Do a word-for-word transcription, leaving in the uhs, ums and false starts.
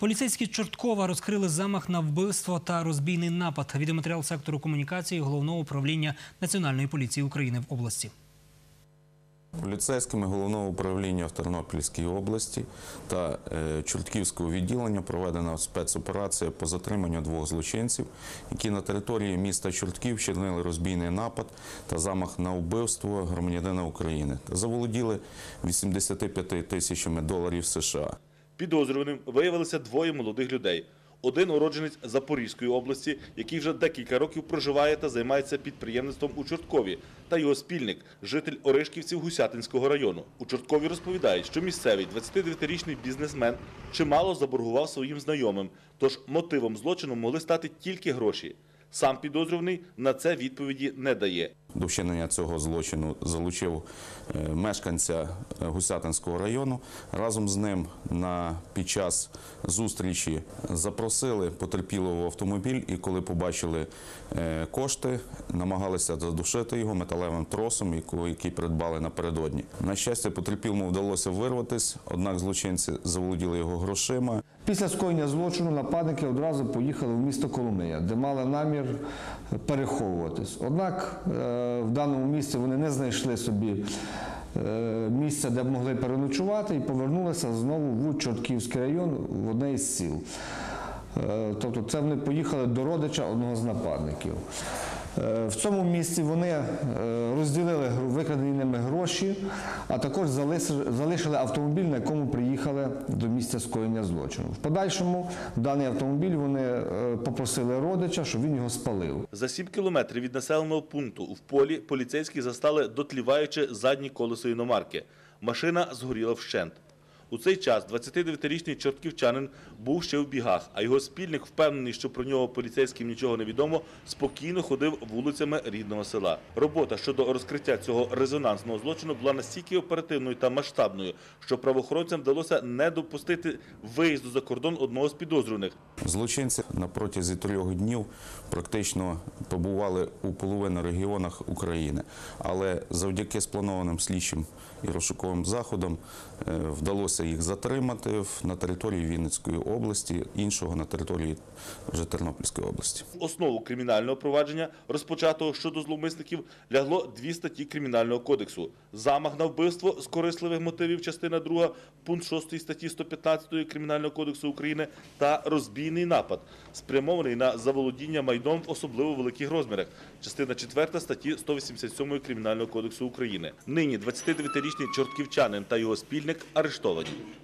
Поліцейські Чорткова розкрили замах на вбивство та розбійний напад. Відеоматеріал сектору комунікації Головного управління Національної поліції України в області. Поліцейськими Головного управління в Тернопільській області та Чортківського відділення проведена спецоперація по затриманню двох злочинців, які на території міста Чортків вчинили розбійний напад та замах на вбивство громадянина України та заволоділи вісімдесятьма п'ятьма тисячами доларів США. Підозрюваним виявилися двоє молодих людей. Один уродженець Запорізької області, який вже декілька років проживає та займається підприємництвом у Чорткові, та його спільник, житель Оришківців Гусятинського району. У Чорткові розповідають, що місцевий двадцятидев'ятирічний бізнесмен чимало заборгував своїм знайомим, тож мотивом злочину могли стати тільки гроші. Сам підозрюваний на це відповіді не дає. До вчинення цього злочину залучив мешканця Гусятинського району. Разом з ним на, під час зустрічі запросили потерпілого в автомобіль і коли побачили кошти, намагалися задушити його металевим тросом, який придбали напередодні. На щастя, потерпілому вдалося вирватися, однак злочинці заволоділи його грошима. Після скоєння злочину нападники одразу поїхали в місто Коломия, де мали намір переховуватись. Однак в даному місці вони не знайшли собі місця, де б могли переночувати, і повернулися знову в Чортківський район, в одне із сіл. Тобто це вони поїхали до родича одного з нападників. В цьому місці вони розділили викрадені ними гроші, а також залишили автомобіль, на якому приїхали до місця скоєння злочину. В подальшому даний автомобіль вони попросили родича, щоб він його спалив. За сім кілометрів від населеного пункту в полі поліцейські застали дотліваюче заднє колесо іномарки. Машина згоріла вщент. У цей час двадцятидев'ятирічний чортківчанин був ще в бігах, а його спільник, впевнений, що про нього поліцейським нічого не відомо, спокійно ходив вулицями рідного села. Робота щодо розкриття цього резонансного злочину була настільки оперативною та масштабною, що правоохоронцям вдалося не допустити виїзду за кордон одного з підозрюваних. Злочинці на протязі трьох днів практично побували у половини регіонах України, але завдяки спланованим слідчим і розшуковим заходам вдалося їх затримати на території Вінницької області, іншого на території вже Тернопільської області. В основу кримінального провадження, розпочатого щодо зловмисників, лягло дві статті Кримінального кодексу. Замах на вбивство з корисливих мотивів, частина друга, пункт шостий статті сто п'ятнадцятої Кримінального кодексу України та розбійний напад, спрямований на заволодіння майном в особливо великих розмірах, частина четверта статті сто вісімдесят сьомої Кримінального кодексу України. Нині двадцятидев'ятирічний чортківчанин та його спільник арештовані.